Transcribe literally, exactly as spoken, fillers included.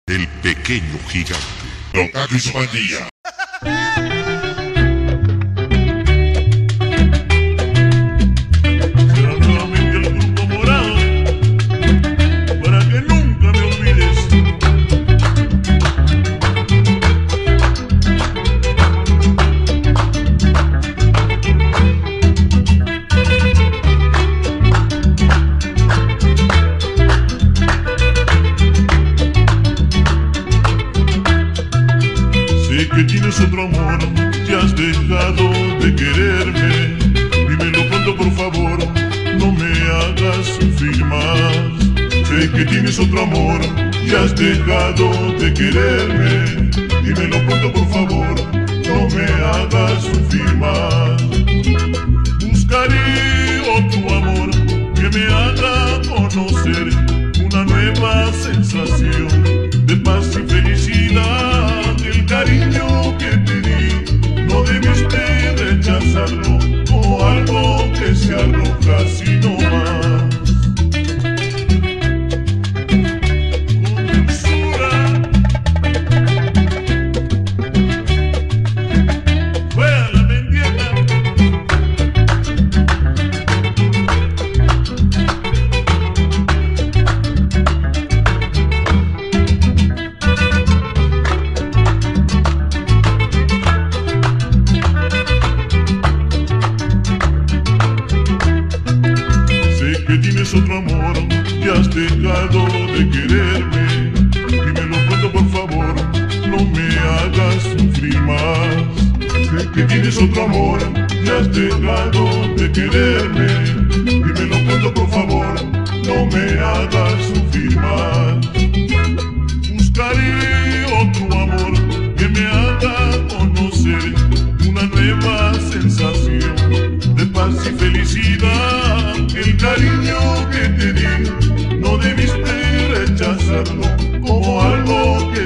El pequeño gigante. Don Caco y su pandilla. Será nuevamente el grupo morado, para que nunca me olvides. Sé que tienes otro amor, que has dejado de quererme. Dímelo pronto por favor, no me hagas sufrir más. Sé que tienes otro amor, que has dejado de quererme. Dímelo pronto por favor, no me hagas sufrir más. Buscaré otro amor que me haga conocer una nueva sensación de paz y felicidad. El cariño que te di, no debiste rechazarlo como algo que se arroja sino más. Con dulzura, fuera la mendieta. Que tienes otro amor, que has dejado de quererme. Dímelo pronto por favor, no me hagas sufrir más. Sé que tienes otro amor, que has dejado de quererme. Dímelo pronto por favor, no me hagas sufrir más. Buscaré otro amor que me haga conocer una nueva sensación de paz y felicidad. El cariño que te di, no debiste rechazarlo como algo que